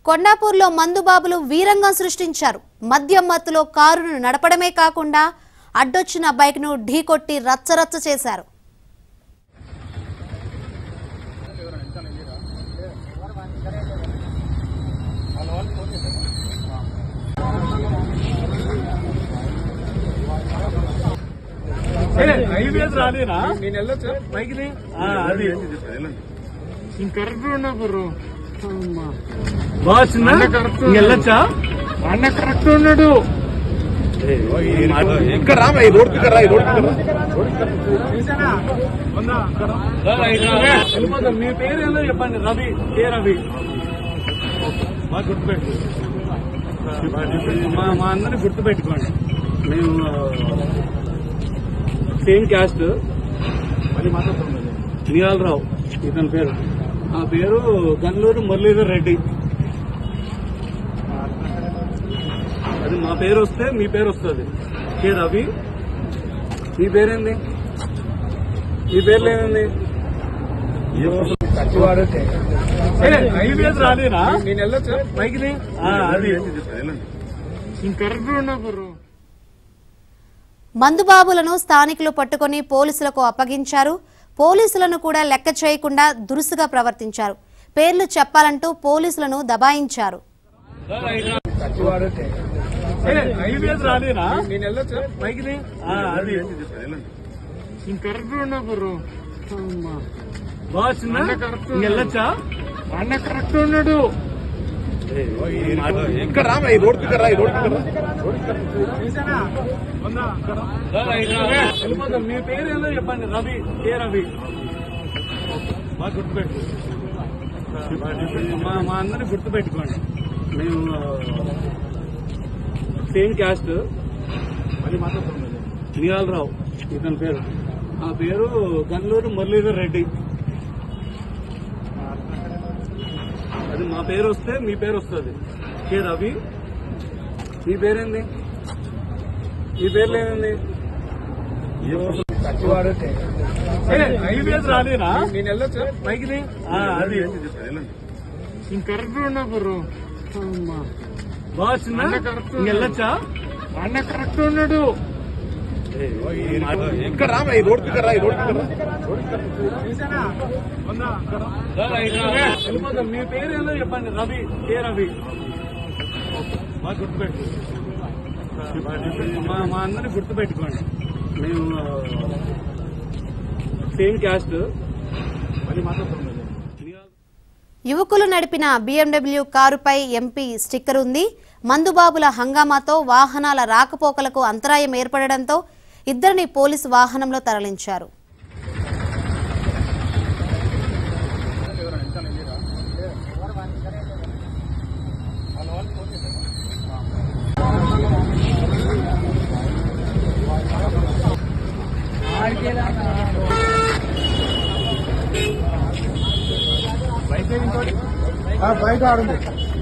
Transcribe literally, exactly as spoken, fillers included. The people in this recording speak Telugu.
కొండాపూర్లో మందుబాబులు వీరంగం సృష్టించారు. మద్యం మత్తులో కారును నడపడమే కాకుండా అడ్డొచ్చిన బైక్ను ఢీకొట్టి రచ్చరచ్చ చేశారు. వెళ్ళొచ్చా అన్న కరెక్ట్ ఉన్నాడు. మీ పేరు ఏందో చెప్పండి. రవి కే రవి బాగా గుర్తుపెట్టు. మా మా అందరిని గుర్తుపెట్టుకోండి. మేము సేమ్ క్యాస్ట్. నియాలరావు ఇతని పేరు. ఆ పేరు గన్లూరు మురళీధర్ రెడ్డి. అది మా పేరు వస్తే మీ పేరు వస్తుంది. కే రవి. మీ పేరేంది? మీ పేర్లు ఏమైంది? రాలేనా నేను వెళ్ళొచ్చా పైకి? అది కరెక్ట్ ఉన్నా. మందుబాబులను స్థానికులు పట్టుకుని పోలీసులకు అప్పగించారు. పోలీసులను కూడా లెక్క చేయకుండా దురుసుగా ప్రవర్తించారు. పేర్లు చెప్పాలంటూ పోలీసులను దబాయించారు. రాలేనా నేను వెళ్ళొచ్చా పైకి? అది కరెక్ట్ ఉన్నా. వెళ్ళొచ్చా అన్న కరెక్ట్ ఉన్నాడు. మీ పేరు ఏందో చెప్పండి. రవి కే రవి బాగా గుర్తుపెట్టు. మా మా అందరిని గుర్తుపెట్టుకోండి. మేము సేమ్ క్యాస్ట్. నియాలరావు ఇతని పేరు. ఆ పేరు గన్లూరు మురళీధర్ రెడ్డి. అది మా పేరు వస్తే మీ పేరు వస్తుంది. కే రవి. మీ పేరేంది? మీ పేర్లు ఏమైంది? రాలేనా నేను వెళ్ళొచ్చా పైకి? అది కరెక్ట్ ఉన్నా. వెళ్ళొచ్చా అన్న కరెక్ట్ ఉన్నాడు. మీ పేరు ఏందో చెప్పండి. రవి కే రవి బాగా గుర్తుపెట్టు. మా మా అందరిని గుర్తుపెట్టుకోండి. మేము సేమ్ క్యాస్ట్. యువకులు నడిపిన బీఎండబ్ల్యూ కారుపై ఎంపీ స్టిక్కర్ ఉంది. మందుబాబుల హంగామాతో వాహనాల రాకపోకలకు అంతరాయం ఏర్పడడంతో ఇద్దరిని పోలీసు వాహనంలో తరలించారు. బయట ఆడుంది.